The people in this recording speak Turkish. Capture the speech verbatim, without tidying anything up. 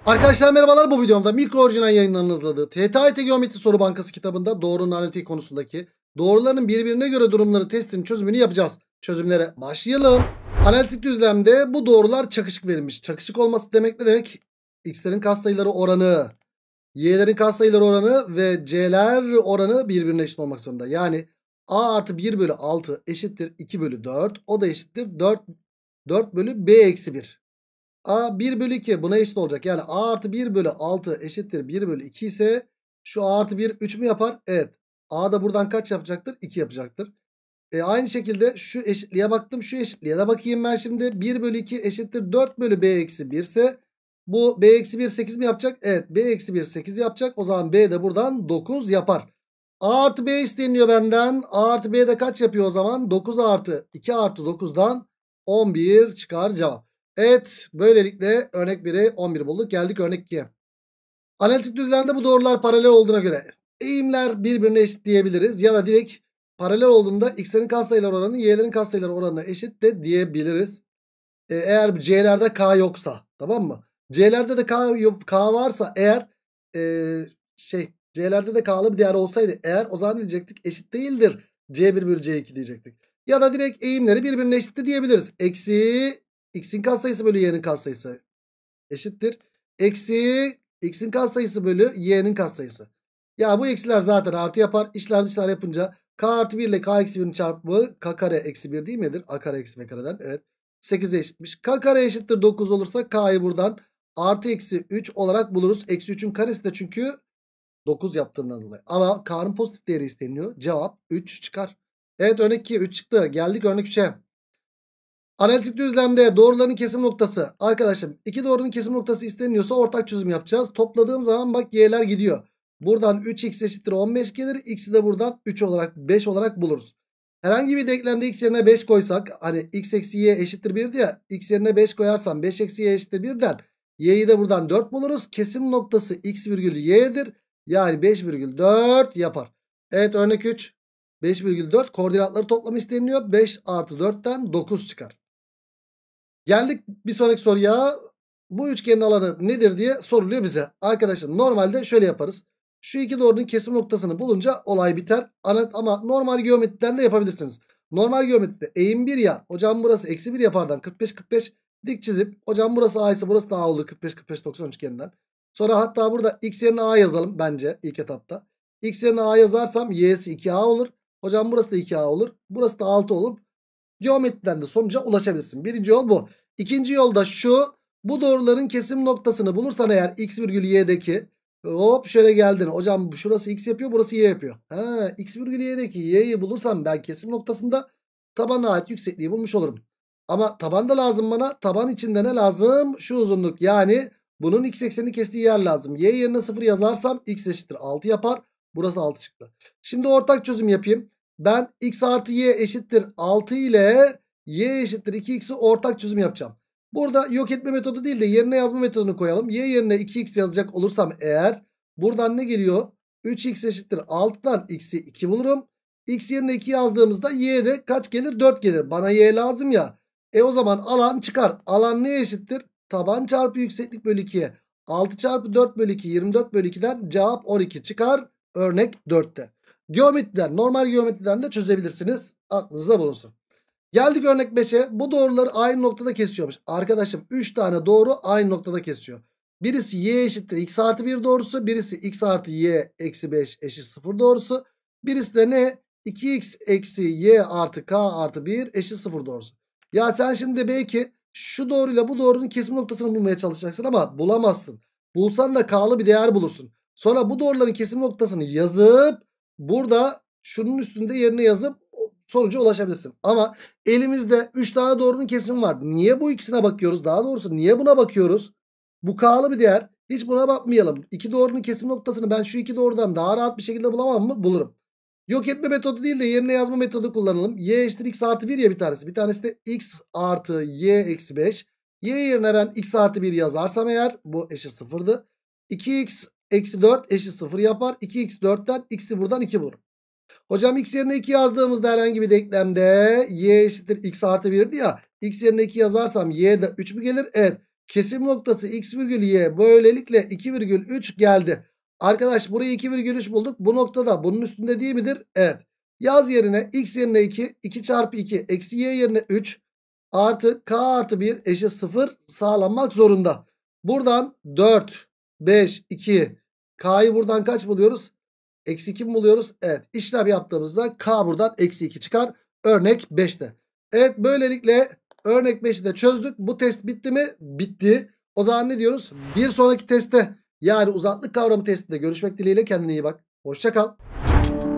Arkadaşlar merhabalar, bu videomda mikro orijinal yayınlarının hazırladığı T T A T Geometri Soru Bankası kitabında doğrunun analitiği konusundaki doğruların birbirine göre durumları testinin çözümünü yapacağız. Çözümlere başlayalım. Analitik düzlemde bu doğrular çakışık verilmiş. Çakışık olması demek ne demek? X'lerin katsayıları oranı, Y'lerin katsayıları oranı ve C'ler oranı birbirine eşit olmak zorunda. Yani A artı bir bölü altı eşittir iki bölü dört. O da eşittir dört, dört bölü B eksi bir. A bir bölü iki buna eşit olacak. Yani A artı bir bölü altı eşittir bir bölü iki ise şu A artı bir üç mü yapar? Evet. A da buradan kaç yapacaktır? iki yapacaktır. E aynı şekilde şu eşitliğe baktım. Şu eşitliğe de bakayım ben şimdi. bir bölü iki eşittir dört bölü B eksi bir ise bu B eksi bir sekiz mi yapacak? Evet. B eksi bir sekiz yapacak. O zaman B de buradan dokuz yapar. A artı B isteniyor benden. A artı B de kaç yapıyor o zaman? dokuz artı iki artı dokuzdan on bir çıkar cevap. Evet, böylelikle örnek biri on bir bulduk. Geldik örnek ikiye. Analitik düzlemde bu doğrular paralel olduğuna göre eğimler birbirine eşit diyebiliriz. Ya da direkt paralel olduğunda x'lerin katsayıları oranı y'lerin katsayıları oranına eşit de diyebiliriz. Ee, eğer c'lerde k yoksa, tamam mı? C'lerde de k, k varsa eğer ee, şey c'lerde de k'lı bir değer olsaydı eğer, o zaman diyecektik eşit değildir c bir bölü c iki diyecektik. Ya da direkt eğimleri birbirine eşit diyebiliriz. Eksi x'in katsayısı bölü y'nin katsayısı eşittir. Eksi x'in katsayısı bölü y'nin katsayısı. Ya bu eksiler zaten artı yapar. İçler dışlar yapınca k artı bir ile k eksi birin çarpımı k kare eksi bir değil midir? A kare eksi b kareden. Evet. sekize eşitmiş. K kare eşittir dokuz olursa k'yı buradan artı eksi üç olarak buluruz. Eksi üçün karesi de çünkü dokuz yaptığından dolayı. Ama k'nın pozitif değeri isteniyor. Cevap üç çıkar. Evet, örnek ikiye üç çıktı. Geldik örnek üçe. Analitik düzlemde doğruların kesim noktası. Arkadaşım iki doğrunun kesim noktası isteniyorsa ortak çözüm yapacağız. Topladığım zaman bak y'ler gidiyor. Buradan üç x eşittir on beş gelir. X'i de buradan üç olarak beş olarak buluruz. Herhangi bir denklemde x yerine beş koysak, hani x eksi y eşittir bir diye, x yerine beş koyarsam beş eksi y eşittir birden y'yi de buradan dört buluruz. Kesim noktası x virgül y'dir. Yani beş virgül dört yapar. Evet, örnek üç. beş virgül dört koordinatları toplamı isteniyor. beş artı dörtten dokuz çıkar. Geldik bir sonraki soruya. Bu üçgenin alanı nedir diye soruluyor bize. Arkadaşlar normalde şöyle yaparız. Şu iki doğrunun kesim noktasını bulunca olay biter. Ama normal geometriden de yapabilirsiniz. Normal geometride eğim bir ya. Hocam burası eksi bir yapardan kırk beş kırk beş dik çizip, hocam burası A ise burası da A olur kırk beş kırk beş doksan üçgeninden. Sonra hatta burada x yerine A yazalım bence ilk etapta. X yerine A yazarsam y'si iki A olur. Hocam burası da iki A olur. Burası da altı olur. Geometriden de sonuca ulaşabilirsin. Birinci yol bu. İkinci yol da şu. Bu doğruların kesim noktasını bulursan eğer x virgül y'deki, hop şöyle geldin. Hocam şurası x yapıyor, burası y yapıyor. Ha, x virgül y'deki y'yi bulursam ben kesim noktasında tabana ait yüksekliği bulmuş olurum. Ama taban da lazım bana. Taban içinde ne lazım? Şu uzunluk, yani bunun x eksenini kestiği yer lazım. Y yerine sıfır yazarsam x eşittir altı yapar. Burası altı çıktı. Şimdi ortak çözüm yapayım. Ben x artı y eşittir altı ile y eşittir iki x'i ortak çözüm yapacağım. Burada yok etme metodu değil de yerine yazma metodunu koyalım. Y yerine iki x yazacak olursam eğer, buradan ne geliyor? üç x eşittir altıdan x'i iki bulurum. X yerine iki yazdığımızda y de kaç gelir? dört gelir. Bana y lazım ya. E o zaman alan çıkar. Alan neye eşittir? Taban çarpı yükseklik bölü ikiye. altı çarpı dört bölü iki yirmi dört bölü ikiden cevap on iki çıkar. Örnek dörtte. Geometriden, normal geometriden de çözebilirsiniz. Aklınızda bulunsun. Geldik örnek beşe. Bu doğruları aynı noktada kesiyormuş. Arkadaşım üç tane doğru aynı noktada kesiyor. Birisi y eşittir x artı bir doğrusu. Birisi x artı y eksi beş eşit sıfır doğrusu. Birisi de ne? iki x eksi y artı k artı bir eşit sıfır doğrusu. Ya sen şimdi belki şu doğruyla bu doğrunun kesim noktasını bulmaya çalışacaksın ama bulamazsın. Bulsan da k'lı bir değer bulursun. Sonra bu doğruların kesim noktasını yazıp burada şunun üstünde yerine yazıp sonuca ulaşabilirsin. Ama elimizde üç tane doğrunun kesimi var. Niye bu ikisine bakıyoruz? Daha doğrusu niye buna bakıyoruz? Bu k'lı bir değer. Hiç buna bakmayalım. İki doğrunun kesim noktasını ben şu iki doğrudan daha rahat bir şekilde bulamam mı? Bulurum. Yok etme metodu değil de yerine yazma metodu kullanalım. Y eşittir x artı bir ya bir tanesi. Bir tanesi de x artı y eksi beş. Y yerine ben x artı bir yazarsam eğer, bu eşit sıfırdı. iki x eksi dört eşit sıfır yapar. iki x dörtten x'i buradan iki bulurum. Hocam x yerine iki yazdığımızda herhangi bir denklemde y eşittir x artı bir'di ya. X yerine iki yazarsam y de üç mü gelir? Evet. Kesim noktası x virgül y böylelikle iki virgül üç geldi. Arkadaş burayı iki virgül üç bulduk. Bu noktada bunun üstünde değil midir? Evet. Yaz yerine x yerine iki. iki çarpı iki. Eksi y yerine üç. Artı k artı bir eşit sıfır sağlanmak zorunda. Buradan dört, beş, iki. K'yı buradan kaç buluyoruz? Eksi iki mi buluyoruz? Evet. İşlem yaptığımızda k buradan eksi iki çıkar. Örnek beşte. Evet, böylelikle örnek beşi de çözdük. Bu test bitti mi? Bitti. O zaman ne diyoruz? Bir sonraki testte, yani uzaklık kavramı testinde görüşmek dileğiyle, kendine iyi bak. Hoşça kal.